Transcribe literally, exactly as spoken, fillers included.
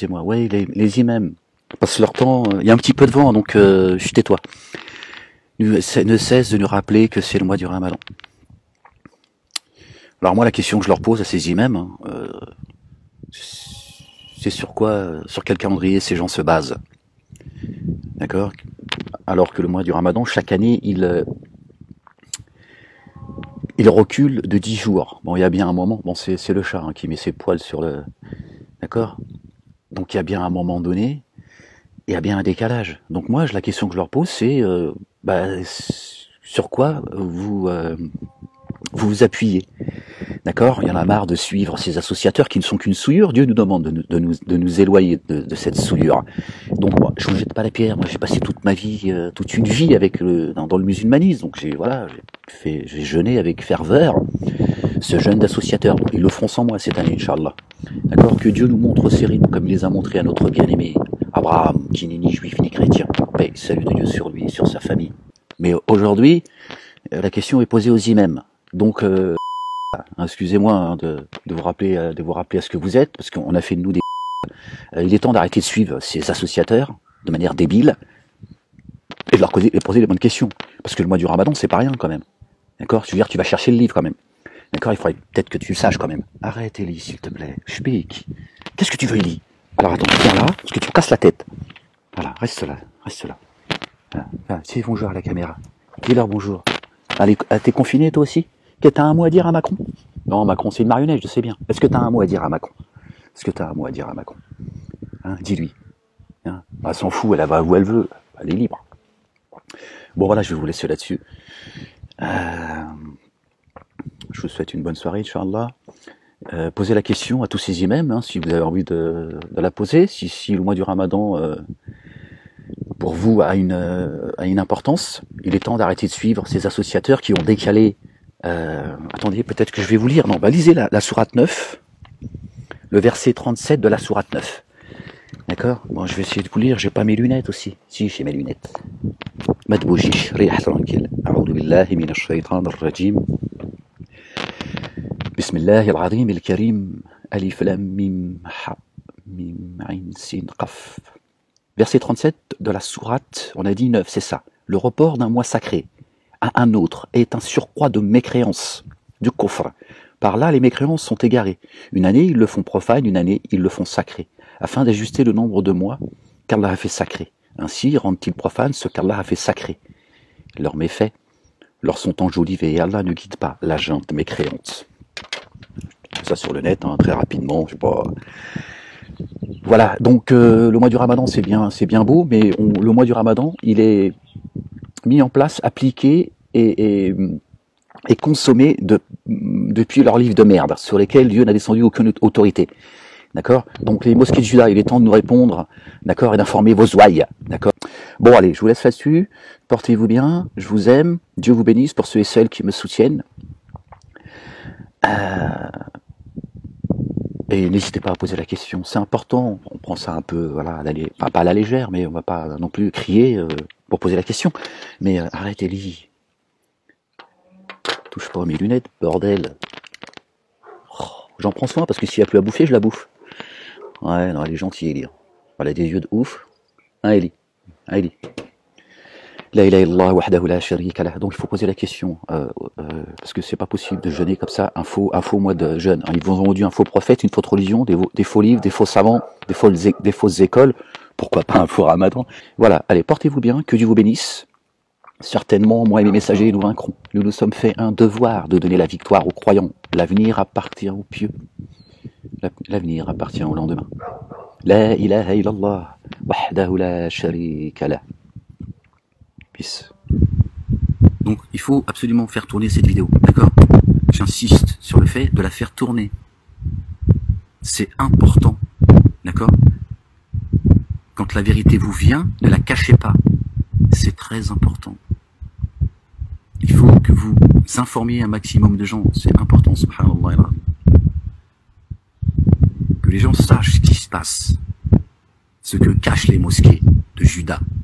C'est moi, ouais, les, les imams passent leur temps, il y a un petit peu de vent, donc euh, je tais-toi. Ne cesse de nous rappeler que c'est le mois du Ramadan. Alors moi, la question que je leur pose à ces imams, hein, euh, c'est sur quoi, sur quel calendrier ces gens se basent. D'accord? Alors que le mois du Ramadan, chaque année, il, euh, il recule de dix jours. Bon, il y a bien un moment, bon, c'est le chat hein, qui met ses poils sur le... D'accord? Donc il y a bien un moment donné, il y a bien un décalage. Donc moi, la question que je leur pose, c'est euh, bah, sur quoi vous, euh, vous vous appuyez. D'accord? Il y en a marre de suivre ces associateurs qui ne sont qu'une souillure. Dieu nous demande de nous, de nous, de nous éloigner de, de cette souillure. Donc moi, je ne jette pas la pierre. Moi, j'ai passé toute ma vie, euh, toute une vie avec le, dans, dans le musulmanisme. Donc j'ai voilà, j'ai fait, j'ai jeûné avec ferveur ce jeûne d'associateurs. Ils le feront sans moi cette année, Inch'Allah. D'accord? Que Dieu nous montre ses rites comme il les a montrés à notre bien-aimé Abraham, qui n'est ni juif ni chrétien. Paix, salut de Dieu sur lui et sur sa famille. Mais aujourd'hui, la question est posée aux imams. Donc, euh, excusez-moi hein, de, de vous rappeler, de vous rappeler à ce que vous êtes, parce qu'on a fait de nous des. Euh, il est temps d'arrêter de suivre ces associateurs de manière débile et de leur poser, de poser les bonnes questions. Parce que le mois du Ramadan, c'est pas rien quand même. D'accord? Je veux dire, tu vas chercher le livre quand même. D'accord? Il faudrait peut-être que tu le saches quand même. Arrête, Elie, s'il te plaît. Je pique. Qu'est-ce que tu veux, Elie? Alors attends, viens là, parce que tu me casses la tête. Voilà, reste là, reste là. Voilà, voilà. Dis bonjour à la caméra. Dis-leur bonjour. Allez, t'es confiné toi aussi? Que t'as un mot à dire à Macron? Non, Macron, c'est une marionnette, je sais bien. Est-ce que t'as un mot à dire à Macron? Est-ce que t'as un mot à dire à Macron? Hein, dis-lui. Hein, elle s'en fout, elle va où elle veut. Elle est libre. Bon, voilà, je vais vous laisser là-dessus. Euh, je vous souhaite une bonne soirée, Inch'Allah. Euh, posez la question à tous ces imams, hein, si vous avez envie de, de la poser. Si, si le mois du Ramadan, euh, pour vous, a une, euh, a une importance, il est temps d'arrêter de suivre ces associateurs qui ont décalé. Euh, attendez, peut-être que je vais vous lire. Non, bah lisez la, la sourate neuf, le verset trente-sept de la sourate neuf. D'accord? Bon, je vais essayer de vous lire. J'ai pas mes lunettes aussi. Si, j'ai mes lunettes. Madboujish, rih tranquille. A'udhu billahi minash shaytan ar-rajim. Bismillah al-azim al-karim. Alif lam mim ha mim ain sin qaf. Verset trente-sept de la sourate, on a dit neuf, c'est ça. Le report d'un mois sacré à un autre est un surcroît de mécréance, du kufr. Par là, les mécréants sont égarés. Une année, ils le font profane, une année, ils le font sacré, afin d'ajuster le nombre de mois qu'Allah a fait sacré. Ainsi rendent-ils profane ce qu'Allah a fait sacré. Leurs méfaits leur sont enjolivés et Allah ne guide pas la junte mécréante. Ça sur le net, hein, très rapidement, je sais pas. Voilà, donc euh, le mois du Ramadan, c'est bien, c'est bien beau, mais on, le mois du Ramadan, il est mis en place, appliqué et, et, et consommé de, depuis leurs livres de merde, sur lesquels Dieu n'a descendu aucune autorité. D'accord? Donc les mosquées de Juda, il est temps de nous répondre, d'accord, et d'informer vos ouailles, d'accord? Bon allez, je vous laisse là-dessus, portez-vous bien, je vous aime, Dieu vous bénisse pour ceux et celles qui me soutiennent. Euh... Et n'hésitez pas à poser la question, c'est important, on prend ça un peu, voilà, à la, enfin, pas à la légère, mais on va pas non plus crier euh, pour poser la question. Mais euh, arrête Elie, touche pas à mes lunettes, bordel. Oh, j'en prends soin parce que s'il n'y a plus à bouffer, je la bouffe. Ouais, non, elle est gentille Elie. Elle a des yeux de ouf. Hein Elie, hein Elie. La ilaha illallah wahdahu la sharika lah. Donc il faut poser la question, euh, euh, parce que c'est pas possible de jeûner comme ça, un faux, un faux mois de jeûne. Ils vous ont vendu un faux prophète, une fausse religion, des, des faux livres, des faux savants, des fausses, des fausses écoles. Pourquoi pas un faux ramadan? Voilà, allez, portez-vous bien, que Dieu vous bénisse. Certainement, moi et mes messagers, nous vaincrons. Nous nous sommes fait un devoir de donner la victoire aux croyants. L'avenir appartient aux pieux. L'avenir appartient au lendemain. La ilaha illallah wahdahu la sharika lah. Peace. Donc il faut absolument faire tourner cette vidéo, d'accord? J'insiste sur le fait de la faire tourner. C'est important, d'accord? Quand la vérité vous vient, ne la cachez pas. C'est très important. Il faut que vous informiez un maximum de gens. C'est important, subhanallah. Que les gens sachent ce qui se passe. Ce que cachent les mosquées de Juda.